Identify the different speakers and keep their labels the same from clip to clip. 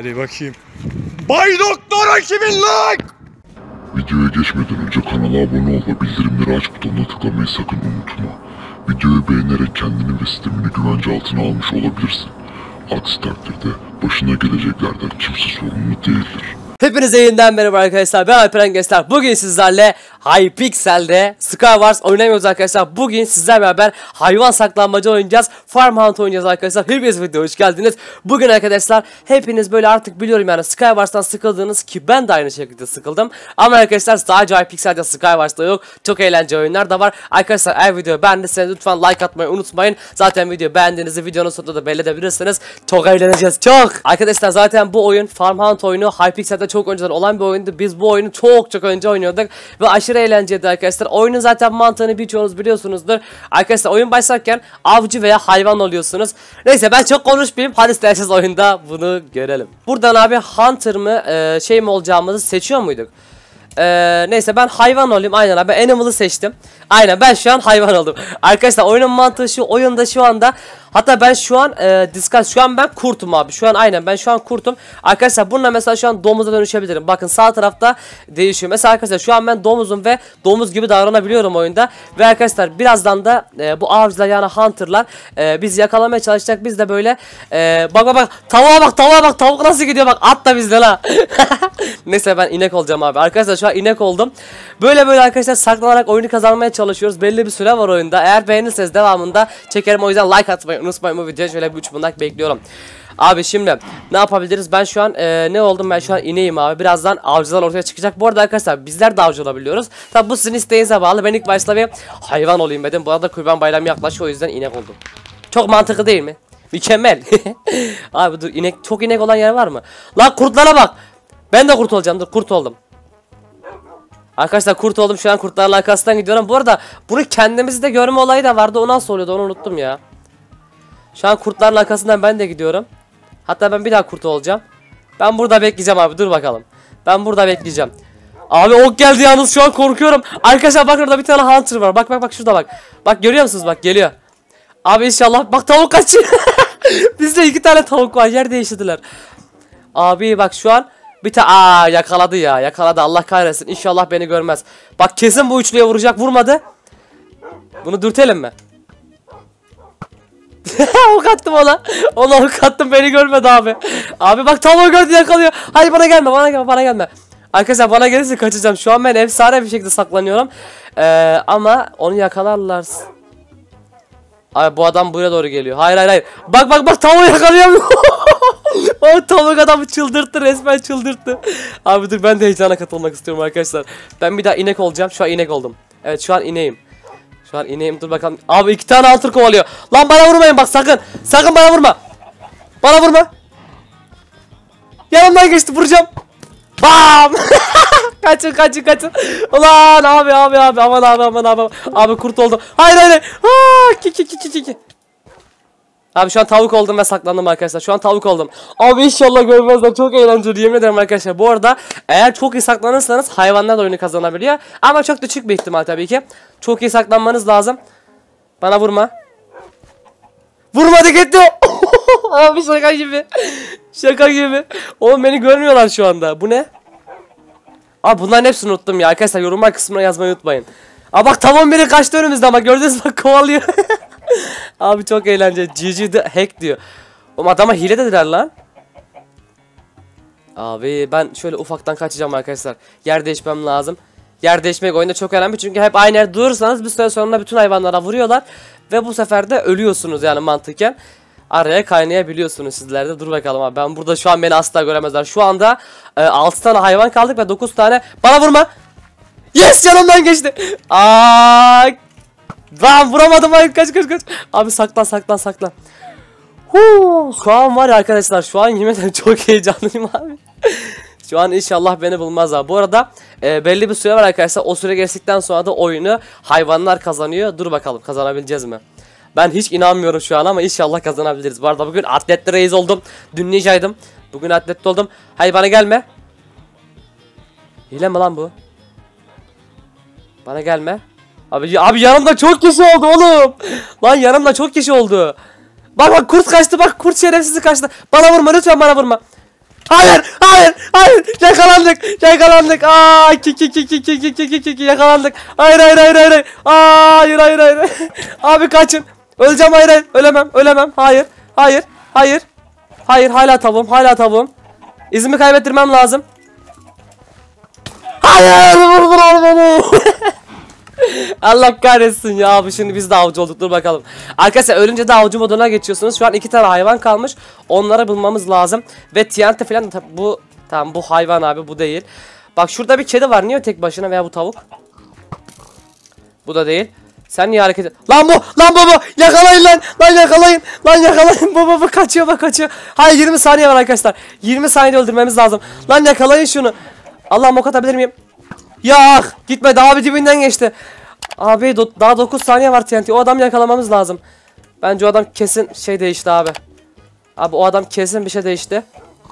Speaker 1: Hadi bakayım. Bay Doktor 2000 like!
Speaker 2: Videoya geçmeden önce kanala abone ol ve bildirimleri aç butonuna tıklamayı sakın unutma. Videoyu beğenerek kendini ve sistemini güvence altına almış olabilirsin. Aksi takdirde başına geleceklerden kimse sorumlu değildir.
Speaker 3: Hepinize yeniden merhaba arkadaşlar, ben Alperen Göster. Bugün sizlerle Hypixel'de Skywars oynamıyoruz arkadaşlar. Bugün sizlerle beraber hayvan saklanmaca oynayacağız. Farm Hunt oynayacağız arkadaşlar. Hepiniz videoya hoş geldiniz. Bugün arkadaşlar hepiniz böyle artık biliyorum yani Skywars'tan sıkıldınız ki ben de aynı şekilde sıkıldım. Ama arkadaşlar sadece Hypixel'de Skywars'ta yok. Çok eğlenceli oyunlar da var. Arkadaşlar eğer videoyu beğendiyseniz lütfen like atmayı unutmayın. Zaten videoyu beğendiğinizi videonun sonunda da belli edebilirsiniz. Çok eğleneceğiz çok. Arkadaşlar zaten bu oyun Farm Hunt oyunu Hypixel'de çok önceden olan bir oyundu. Biz bu oyunu çok önce oynuyorduk ve aşırı eğlenceliydi arkadaşlar. Oyunun zaten mantığını birçoğunuz biliyorsunuzdur. Arkadaşlar oyun başlarken avcı veya hayvan oluyorsunuz. Neyse ben çok konuşmayayım. Hadi isterseniz oyunda bunu görelim. Buradan abi Hunter mı şey mi olacağımızı seçiyor muyduk? Neyse ben hayvan olayım. Aynen abi ben Animal'ı seçtim. Aynen ben şu an hayvan oldum. Arkadaşlar oyunun mantığı şu, oyunda şu anda hatta ben şu an şu an ben kurtum abi. Şu an aynen ben şu an kurtum. Arkadaşlar bununla mesela şu an domuza dönüşebilirim. Bakın sağ tarafta değişiyor. Mesela arkadaşlar şu an ben domuzum ve domuz gibi davranabiliyorum oyunda. Ve arkadaşlar birazdan da bu avcılar yani hunter'lar bizi yakalamaya çalışacak. Biz de böyle bak tavuğa bak tavuk nasıl gidiyor bak at da bizden ha. Neyse ben inek olacağım abi. Arkadaşlar şu an inek oldum. Böyle arkadaşlar saklanarak oyunu kazanmaya çalışıyoruz. Belli bir süre var oyunda. Eğer beğenirseniz devamında çekerim. O yüzden like atmayı unutmayın bu videoya. Şöyle bir 3 bundak bekliyorum. Abi şimdi ne yapabiliriz? Ben şu an ne oldum? Ben şu an ineğim abi. Birazdan avcılar ortaya çıkacak. Bu arada arkadaşlar bizler de avcı olabiliyoruz. Tabi bu sizin isteğinize bağlı. Ben ilk başta bir hayvan olayım dedim. Bu arada Kurban Bayramı yaklaşıyor. O yüzden inek oldum. Çok mantıklı değil mi? Mükemmel. Abi dur çok inek olan yer var mı? Lan kurtlara bak. Ben de kurt olacağım. Dur kurt oldum. Arkadaşlar kurt oldum şu an kurtlarla arkasından gidiyorum. Bu arada bunu kendimizde görme olayı da vardı. O nasıl oluyordu onu unuttum ya. Şu an kurtların arkasından ben de gidiyorum. Hatta ben bir daha kurt olacağım. Ben burada bekleyeceğim abi dur bakalım. Ben burada bekleyeceğim. Abi ok geldi yalnız şu an korkuyorum. Arkadaşlar bak orada bir tane hunter var. Bak şurada bak. Bak görüyor musunuz bak geliyor. Abi inşallah bak tavuk kaçıyor. Bizde 2 tane tavuk var yer değiştirdiler. Abi bak şu an bir tane yakaladı ya yakaladı Allah kahretsin inşallah beni görmez. Bak kesin bu üçlüye vuracak vurmadı. Bunu dürtelim mi? Ok attım ona ok attım beni görmedi abi. Abi bak tavuğu gördü yakalıyor. Hayır bana gelme. Arkadaşlar bana gelirse kaçacağım. Şu an ben efsane bir şekilde saklanıyorum. Ama onu yakalarlar. Abi bu adam buraya doğru geliyor. Hayır. Bak tavuğu yakalıyor. O tavuk adamı çıldırttı resmen çıldırttı. Abi dur ben de heyecana katılmak istiyorum arkadaşlar. Ben bir daha inek olacağım. Şu an inek oldum. Evet şu an ineğim. Dur bakalım. Abi 2 tane hunter kovalıyor. Lan bana vurmayın bak sakın. Sakın bana vurma. Bana vurma. Yanımdan geçti vuracağım. Bam. kaçın. Ulan abi aman abi. Abi kurt oldum. Hayır. Ki. Abi şu an tavuk oldum ve saklandım arkadaşlar. Şu an tavuk oldum. Abi inşallah görmezler. Çok eğlenceli yemin ederim arkadaşlar. Bu arada eğer çok iyi saklanırsanız hayvanlar da oyunu kazanabiliyor. Ama çok düşük bir ihtimal tabii ki. Çok iyi saklanmanız lazım. Bana vurma. Vurmadı gitti. Abi şaka gibi. Oğlum beni görmüyorlar şu anda. Bu ne? Abi bunların hepsini unuttum ya. Arkadaşlar yorumlar kısmına yazmayı unutmayın. Aa bak tavuğun biri kaçtı önümüzden bak gördünüz mü bak kovalıyor. Abi çok eğlenceli. GG the hack diyor. Oğlum adama hile dediler lan. Abi ben şöyle ufaktan kaçacağım arkadaşlar. Yer değişmem lazım. Yer değişmek oyunda çok önemli çünkü hep aynı yerde durursanız bir süre sonra bütün hayvanlara vuruyorlar. Ve bu sefer de ölüyorsunuz yani mantıken. Araya kaynayabiliyorsunuz sizlerde. Dur bakalım abi ben burada şu an beni asla göremezler. Şu anda 6 tane hayvan kaldık ve 9 tane. Bana vurma. Yes yanımdan geçti. Ben vuramadım hayır kaç. Abi saklan. Şu an var ya arkadaşlar şu an yemin ederim çok heyecanlıyım abi. Şu an inşallah beni bulmaz abi. Bu arada belli bir süre var arkadaşlar. O süre geçtikten sonra da oyunu hayvanlar kazanıyor. Dur bakalım kazanabileceğiz mi? Ben hiç inanmıyorum şu an ama inşallah kazanabiliriz. Bu arada bugün atletli reis oldum. Dün ninjaydım. Bugün atletli oldum. Hayır bana gelme. Hile mi lan bu? Bana gelme. Abi yanımda çok kişi oldu oğlum. Lan yanımda çok kişi oldu. Bak kurt kaçtı bak kurt şerefsizi kaçtı. Bana vurma lütfen bana vurma. Hayır, hayır, hayır. Yakalandık, yakalandık. Aa, ki yakalandık. Hayır, hayır, hayır, hayır. Hayır, hayır, hayır. Abi kaçın. Öleceğim, hayır, hayır. Ölemem, ölemem. Hayır, hayır, hayır. Hayır, hala tavuğum, hala tavuğum. İzimi kaybettirmem lazım. Hayır, vurdular beni. Allah kahretsin ya abi, şimdi biz de avcı olduk, dur bakalım. Arkadaşlar ölünce de avcı moduna geçiyorsunuz. Şu an 2 tane hayvan kalmış. Onları bulmamız lazım. Ve TNT falan da bu, tamam bu hayvan abi, bu değil. Bak şurada bir kedi var, niye tek başına, veya bu tavuk. Bu da değil. Sen niye hareket et? Lan bu, lan bu, yakalayın lan, lan yakalayın, lan yakalayın, bu kaçıyor, bak kaçıyor. Hayır 20 saniye var arkadaşlar. 20 saniyede öldürmemiz lazım. Lan yakalayın şunu. Allah'ım, ok atabilir miyim? Ya gitme, daha bir dibinden geçti. Abi daha 9 saniye var TNT. O adamı yakalamamız lazım. Bence o adam kesin şey değişti abi. Abi o adam kesin bir şey değişti.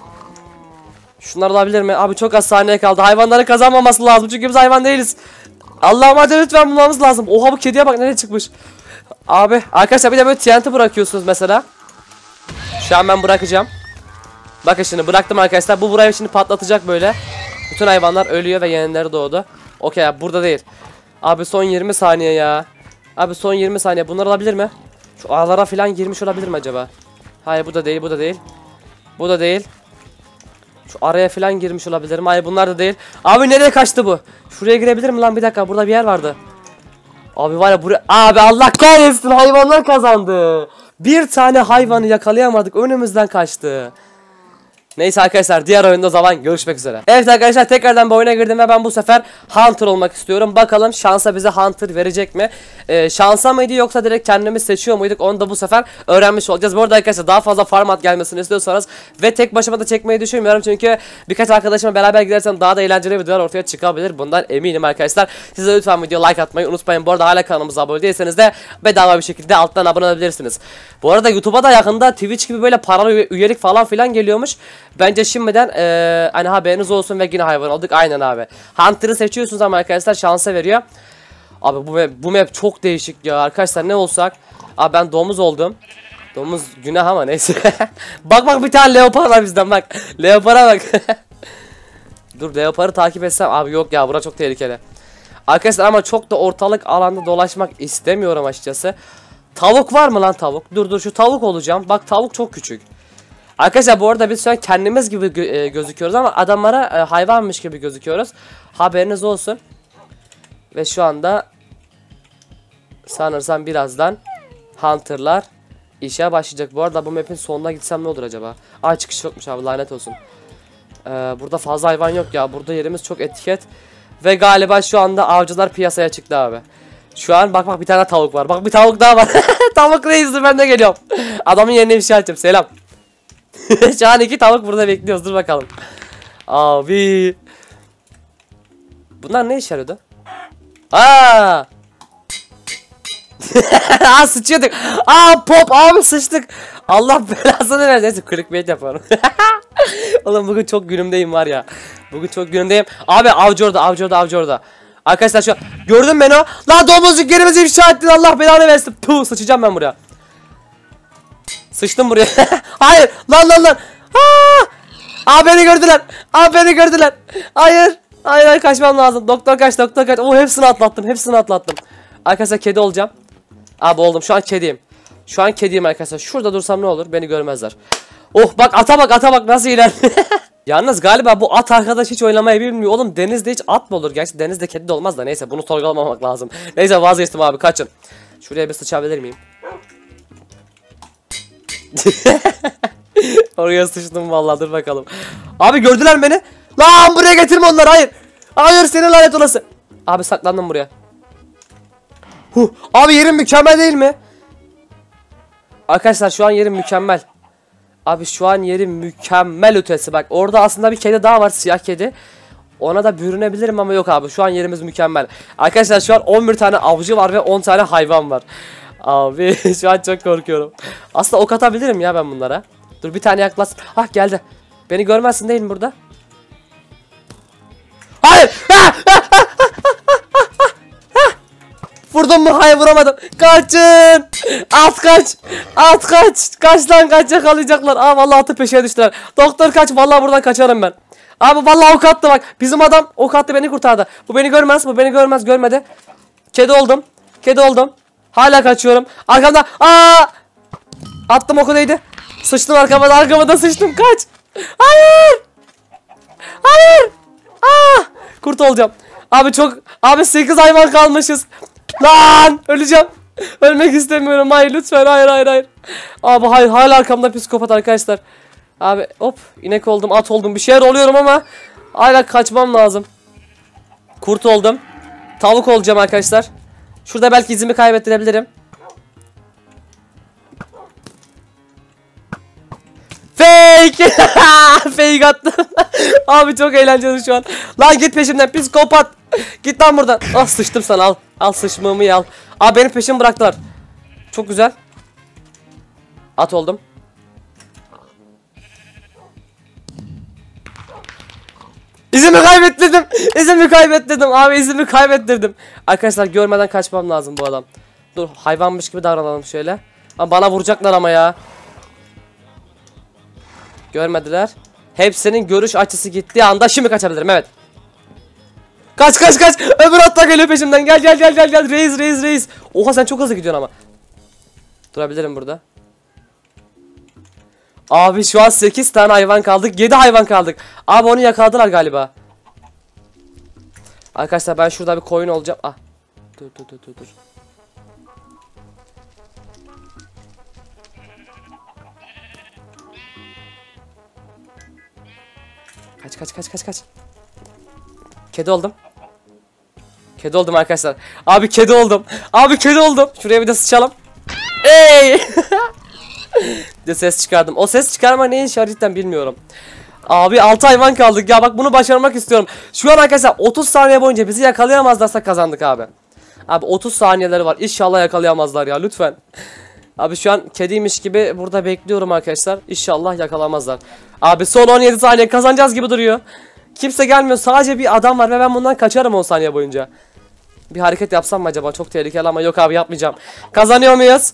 Speaker 3: Şunlar olabilir mi? Abi çok az saniye kaldı. Hayvanların kazanmaması lazım. Çünkü biz hayvan değiliz. Allah'ım hadi lütfen bulmamız lazım. Oha bu kediye bak nereye çıkmış. Abi arkadaşlar bir de böyle TNT bırakıyorsunuz mesela. Şu an ben bırakacağım. Bakın şimdi bıraktım arkadaşlar. Bu burayı şimdi patlatacak böyle. Bütün hayvanlar ölüyor ve yenileri doğdu. Okey abi, burada değil. Abi son 20 saniye ya. Abi son 20 saniye. Bunlar olabilir mi? Şu ağlara falan girmiş olabilir mi acaba? Hayır bu da değil, bu da değil. Bu da değil. Şu araya falan girmiş olabilir mi? Hayır bunlar da değil. Abi nereye kaçtı bu? Şuraya girebilir mi lan? Bir dakika, burada bir yer vardı. Abi var ya buraya. Abi Allah kahretsin, hayvanlar kazandı. Bir tane hayvanı yakalayamadık, önümüzden kaçtı. Neyse arkadaşlar, diğer oyunda o zaman görüşmek üzere. Evet arkadaşlar, tekrardan bu oyuna girdim ve ben bu sefer Hunter olmak istiyorum. Bakalım şansa bize Hunter verecek mi? Şansa mıydı yoksa direkt kendimiz seçiyor muyduk? Onu da bu sefer öğrenmiş olacağız. Bu arada arkadaşlar daha fazla format gelmesini istiyorsanız ve tek başıma da çekmeyi düşünmüyorum. Çünkü birkaç arkadaşımla beraber gidersem daha da eğlenceli videolar ortaya çıkabilir. Bundan eminim arkadaşlar. Size lütfen video like atmayı unutmayın. Bu arada hala kanalımıza abone değilseniz de bedava bir şekilde alttan abone olabilirsiniz. Bu arada YouTube'a da yakında Twitch gibi böyle paralı üyelik falan filan geliyormuş. Bence şimdiden hani haberiniz olsun ve yine hayvan olduk. Aynen abi. Hunter'ı seçiyorsunuz ama arkadaşlar şansa veriyor. Abi bu map çok değişik ya. Arkadaşlar ne olsak. Abi ben domuz oldum. Domuz günah ama neyse. Bak bir tane leopar var bizden bak. Leopara bak. Dur leoparı takip etsem. Abi yok ya, bura çok tehlikeli. Arkadaşlar ama çok da ortalık alanda dolaşmak istemiyorum açıkçası. Tavuk var mı lan tavuk? Dur şu tavuk olacağım. Bak tavuk çok küçük. Arkadaşlar bu arada biz şu an kendimiz gibi gözüküyoruz ama adamlara hayvanmış gibi gözüküyoruz. Haberiniz olsun. Ve şu anda sanırsam birazdan Hunter'lar işe başlayacak. Bu arada bu map'in sonuna gitsem ne olur acaba? Aa çıkış yokmuş abi, lanet olsun. Burada fazla hayvan yok ya. Burada yerimiz çok etiket. Ve galiba şu anda avcılar piyasaya çıktı abi. Şu an bak bir tane tavuk var. Bak bir tavuk daha var. Tavuk reis'dir, ben de geliyorum. Adamın yerine bir şey açacağım. Selam. Şu an 2 tavuk burada bekliyoruz. Dur bakalım. Abi. Bunlar ne işe yarıyordu? Aa! Sıçıyorduk. Pop abi, sıçtık. Allah belasını versin. Neyse clickbait yapalım. Oğlum bugün çok günümdeyim var ya. Bugün çok günümdeyim. Abi avcı orada. Arkadaşlar şu an gördün beni o. Lan domuzcuk yerimizi ifşa ettin, Allah belanı versin. Puh, sıçacağım ben buraya. Sıçtım buraya. Hayır lan. Beni gördüler. Hayır kaçmam lazım. Doktor kaç. Hepsini atlattım. Arkadaşlar kedi olacağım. Abi oldum, şu an kediyim. Arkadaşlar şurada dursam ne olur, beni görmezler. Oh bak ata bak nasıl iler. Yalnız galiba bu at arkadaş hiç oynamayı bilmiyor. Oğlum denizde hiç at mı olur? Gerçi denizde kedi de olmaz da neyse, bunu sorgulamamak lazım. Neyse vazgeçtim abi, kaçın. Şuraya bir sıçabilir miyim? Oraya sıçtım vallahi, dur bakalım. Abi gördüler beni. Lan buraya getirme onları, hayır senin lanet olası. Abi saklandım buraya. Abi yerim mükemmel değil mi? Arkadaşlar şu an yerim mükemmel. Abi şu an yerim mükemmel ötesi. Bak orada aslında bir kedi daha var, siyah kedi. Ona da bürünebilirim ama yok abi, şu an yerimiz mükemmel. Arkadaşlar şu an 11 tane avcı var ve 10 tane hayvan var. Abi şu an çok korkuyorum. Aslında ok atabilirim ya ben bunlara. Dur bir tane yaklaşsın. Geldi. Beni görmezsin değil mi burada? Hayır. Vurdum mu? Hayır vuramadım. Kaçın. At kaç. At kaç. Kaç lan kaç, yakalayacaklar. Aa vallahi atı peşine düştüler. Doktor kaç, vallahi buradan kaçarım ben. Abi vallahi ok attı bak. Bizim adam ok attı, beni kurtardı. Bu beni görmez, bu beni görmez, görmedi. Kedi oldum. Kedi oldum. Hala kaçıyorum. Arkamda. Aa! Attım, oku değdi. Sıçtım arkama da sıçtım. Kaç. Hayır. Hayır. Aa! Kurt olacağım. Abi 8 hayvan kalmışız. Lan öleceğim. Ölmek istemiyorum. Hayır lütfen. Hayır. Abi hayır, hala arkamda psikopat arkadaşlar. Abi hop, inek oldum, at oldum, bir şeyler oluyorum ama hala kaçmam lazım. Kurt oldum. Tavuk olacağım arkadaşlar. Şurada belki izimi kaybettirebilirim. Fake! Fake attım. Abi çok eğlenceli şu an. Lan git peşimden psikopat. Git lan buradan. Ah sıçtım sana, al. Al sıçmamı al. Abi benim peşimi bıraktılar. Çok güzel. At oldum. İzimi kaybettirdim. Abi izimi kaybettirdim. Arkadaşlar görmeden kaçmam lazım bu adam. Dur, hayvanmış gibi davranalım şöyle. Ama bana vuracaklar ama ya. Görmediler. Hepsinin görüş açısı gittiği anda şimdi kaçabilirim, evet. Kaç. Öbür at da geliyor peşimden. Gel. Reis. Oha sen çok hızlı gidiyorsun ama. Durabilirim burada. Abi şu an 8 tane hayvan kaldık. 7 hayvan kaldık. Abi onu yakaladılar galiba. Arkadaşlar ben şurada bir koyun olacağım. Ah. Dur. Kaç. Kedi oldum. Kedi oldum arkadaşlar. Abi kedi oldum. Şuraya bir de sıçalım. Ey! de ses çıkardım. O ses çıkarma ne iş cidden bilmiyorum. Abi 6 hayvan kaldık ya, bak bunu başarmak istiyorum. Şu an arkadaşlar 30 saniye boyunca bizi yakalayamazlarsa kazandık abi. Abi 30 saniyeleri var, İnşallah yakalayamazlar ya, lütfen. Abi şu an kediymiş gibi burada bekliyorum arkadaşlar. İnşallah yakalamazlar. Abi son 17 saniye kazanacağız gibi duruyor. Kimse gelmiyor, sadece bir adam var ve ben bundan kaçarım 10 saniye boyunca. Bir hareket yapsam mı acaba? Çok tehlikeli ama yok abi, yapmayacağım. Kazanıyor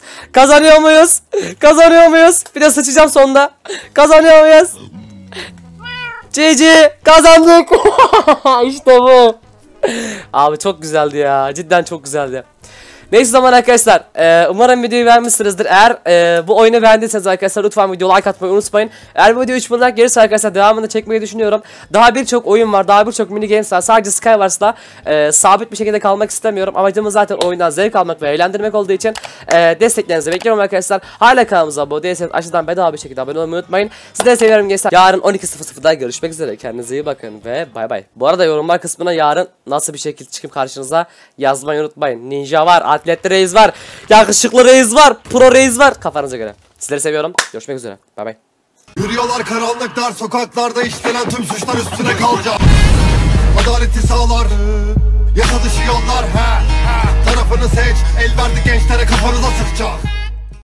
Speaker 3: muyuz? Bir de sıçacağım sonunda. Kazanıyor muyuz? GG kazandık. İşte bu. Abi çok güzeldi ya. Cidden çok güzeldi. Neyse zaman arkadaşlar, umarım videoyu beğenmişsinizdir. Eğer bu oyunu beğendiyseniz arkadaşlar lütfen videoya like atmayı unutmayın. Eğer bu video 3000 like gelirse arkadaşlar devamını çekmeyi düşünüyorum. Daha birçok oyun var, daha birçok mini games var. Sadece Skywars'ta sabit bir şekilde kalmak istemiyorum. Amacımız zaten oyundan zevk almak ve eğlendirmek olduğu için desteklerinizi bekliyorum arkadaşlar. Hala kanalımıza abone değilseniz aşağıdan bedava bir şekilde abone olmayı unutmayın. Sizleri seviyorum gençler. Yarın 12.00'da görüşmek üzere. Kendinize iyi bakın ve bay bay. Bu arada yorumlar kısmına yarın nasıl bir şekilde çıkıp karşınıza yazmayı unutmayın. Ninja var, atletli reis var, yakışıklı reis var, pro reis var, kafanıza göre. Sizleri seviyorum. Görüşmek üzere. Bay bay.
Speaker 1: Yürüyorlar karanlık dar sokaklarda, işlenen tüm suçlar üstüne kalacak. Adaleti sağlar, yasa dışı yollar. Tarafını seç, el verdi gençlere, kafanıza sıkacak.